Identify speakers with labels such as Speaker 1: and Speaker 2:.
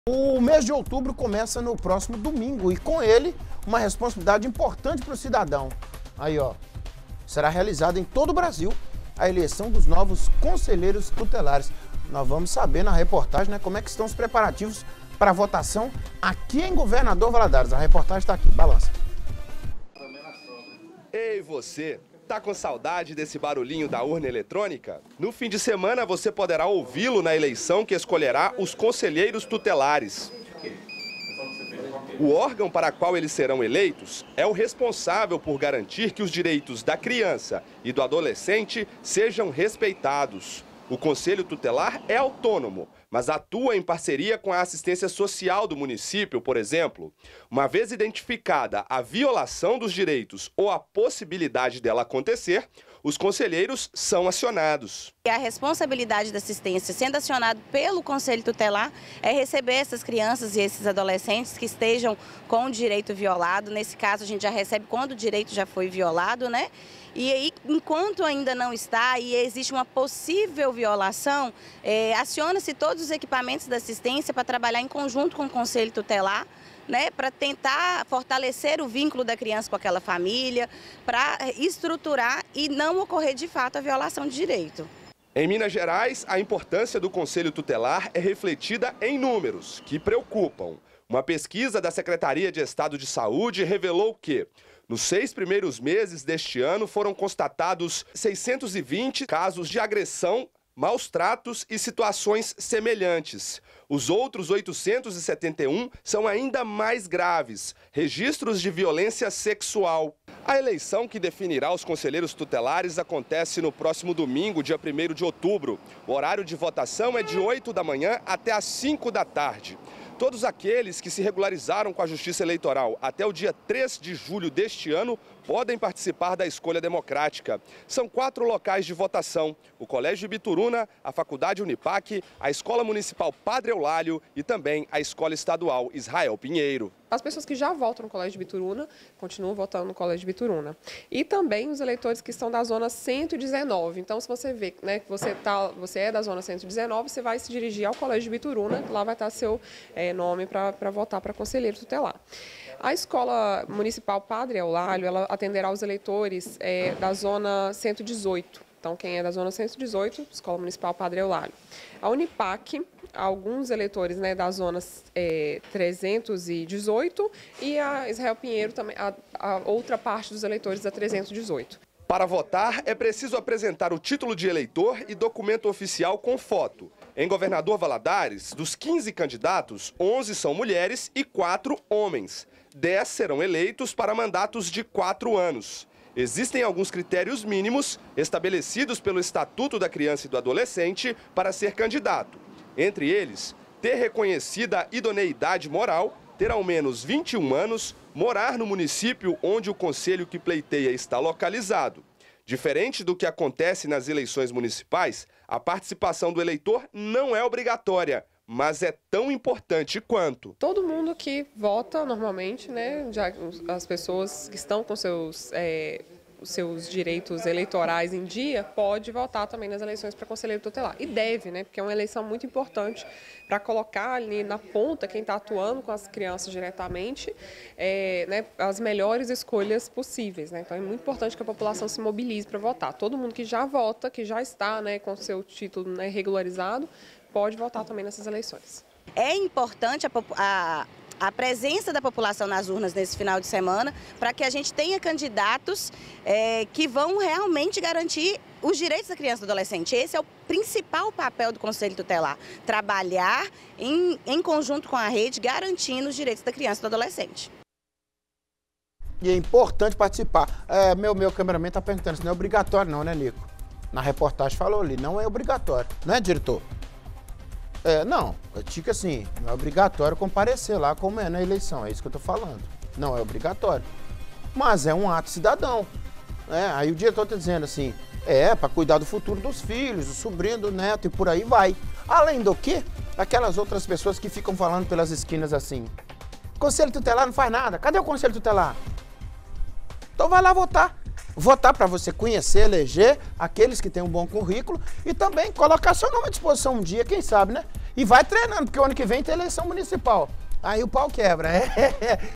Speaker 1: O mês de outubro começa no próximo domingo e com ele uma responsabilidade importante para o cidadão. Aí, ó, será realizada em todo o Brasil a eleição dos novos conselheiros tutelares. Nós vamos saber na reportagem, né, como é que estão os preparativos para a votação aqui em Governador Valadares. A reportagem está aqui, balança.
Speaker 2: Ei, você! Tá com saudade desse barulhinho da urna eletrônica? No fim de semana você poderá ouvi-lo na eleição que escolherá os conselheiros tutelares. O órgão para qual eles serão eleitos é o responsável por garantir que os direitos da criança e do adolescente sejam respeitados. O Conselho Tutelar é autônomo, mas atua em parceria com a assistência social do município, por exemplo. Uma vez identificada a violação dos direitos ou a possibilidade dela acontecer, os conselheiros são acionados.
Speaker 3: A responsabilidade da assistência, sendo acionado pelo Conselho Tutelar, é receber essas crianças e esses adolescentes que estejam com o direito violado. Nesse caso, a gente já recebe quando o direito já foi violado, né? E aí, enquanto ainda não está e existe uma possível violação, aciona-se todos os equipamentos da assistência para trabalhar em conjunto com o Conselho Tutelar, né, para tentar fortalecer o vínculo da criança com aquela família, para estruturar e não ocorrer de fato a violação de direito.
Speaker 2: Em Minas Gerais, a importância do Conselho Tutelar é refletida em números que preocupam. Uma pesquisa da Secretaria de Estado de Saúde revelou que, nos 6 primeiros meses deste ano, foram constatados 620 casos de agressão, maus tratos e situações semelhantes. Os outros 871 são ainda mais graves, registros de violência sexual. A eleição que definirá os conselheiros tutelares acontece no próximo domingo, dia 1º de outubro. O horário de votação é de 8 da manhã até às 5 da tarde. Todos aqueles que se regularizaram com a Justiça Eleitoral até o dia 3 de julho deste ano podem participar da escolha democrática. São 4 locais de votação: o Colégio Ibituruna, a Faculdade Unipac, a Escola Municipal Padre Eulálio e também a Escola Estadual Israel Pinheiro.
Speaker 4: As pessoas que já votam no Colégio Ibituruna continuam votando no Colégio Ibituruna. E também os eleitores que estão da zona 119. Então, se você vê, né, que você é da zona 119, você vai se dirigir ao Colégio Ibituruna, lá vai estar seu nome para votar para conselheiro tutelar. A Escola Municipal Padre Eulálio, ela atenderá os eleitores da zona 118. Então, quem é da zona 118, Escola Municipal Padre Eulálio. A Unipac, alguns eleitores, né, da zona 318 e a Israel Pinheiro, também, a outra parte dos eleitores da 318.
Speaker 2: Para votar, é preciso apresentar o título de eleitor e documento oficial com foto. Em Governador Valadares, dos 15 candidatos, 11 são mulheres e 4 homens. 10 serão eleitos para mandatos de 4 anos. Existem alguns critérios mínimos estabelecidos pelo Estatuto da Criança e do Adolescente para ser candidato. Entre eles, ter reconhecida idoneidade moral, ter ao menos 21 anos, morar no município onde o conselho que pleiteia está localizado. Diferente do que acontece nas eleições municipais, a participação do eleitor não é obrigatória, mas é tão importante quanto.
Speaker 4: Todo mundo que vota normalmente, né, já as pessoas que estão com os seus direitos eleitorais em dia, pode votar também nas eleições para conselheiro tutelar. E deve, né, porque é uma eleição muito importante para colocar ali na ponta quem está atuando com as crianças diretamente, né, as melhores escolhas possíveis, né? Então é muito importante que a população se mobilize para votar. Todo mundo que já vota, que já está, né, com seu título, né, regularizado, pode votar também nessas eleições.
Speaker 3: É importante a presença da população nas urnas nesse final de semana para que a gente tenha candidatos que vão realmente garantir os direitos da criança e do adolescente. Esse é o principal papel do Conselho Tutelar, trabalhar em conjunto com a rede, garantindo os direitos da criança e do adolescente.
Speaker 1: E é importante participar. Meu cameraman está perguntando se não é obrigatório não, né, Nico? Na reportagem falou ali, não é obrigatório. Não é, diretor? Não, fica assim, não é obrigatório comparecer lá como é na eleição, é isso que eu tô falando. Não é obrigatório, mas é um ato cidadão. Aí o diretor tá dizendo assim, para cuidar do futuro dos filhos, do sobrinho, do neto e por aí vai. Além do que, aquelas outras pessoas que ficam falando pelas esquinas assim, Conselho Tutelar não faz nada, cadê o Conselho Tutelar? Então vai lá votar. Votar para você conhecer, eleger aqueles que têm um bom currículo e também colocar seu nome à disposição um dia, quem sabe, né? E vai treinando, porque o ano que vem tem eleição municipal. Aí o pau quebra.